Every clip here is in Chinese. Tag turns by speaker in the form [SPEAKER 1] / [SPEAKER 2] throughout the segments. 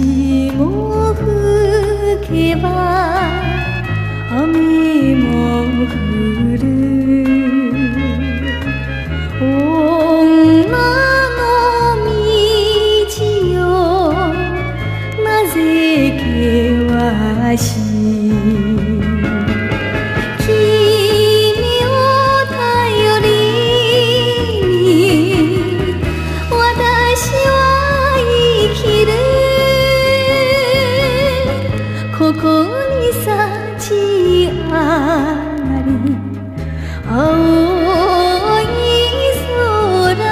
[SPEAKER 1] も吹けば雨も降る女の道よなぜ険しいここに幸あり青い空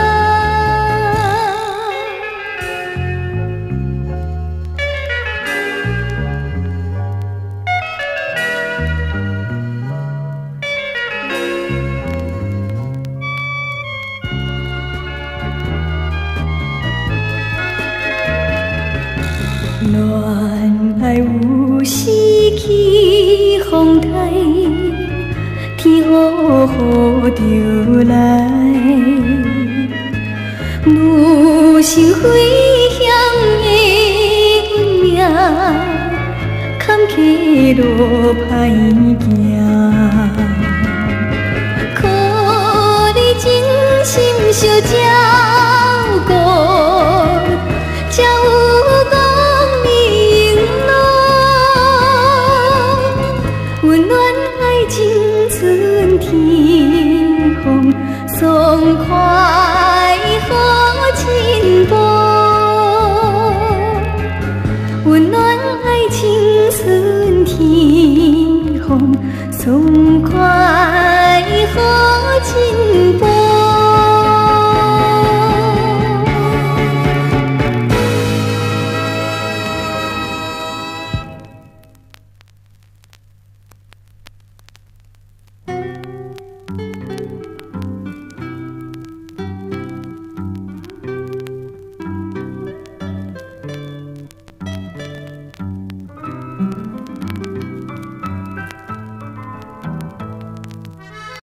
[SPEAKER 1] 戀愛有時起風台，天雨雨就來，女性飛翔的運命，坎坷路歹行，可你真心相照顧，才有光明路。温暖愛情春天風，爽快好情波。温暖愛情春天風，爽快。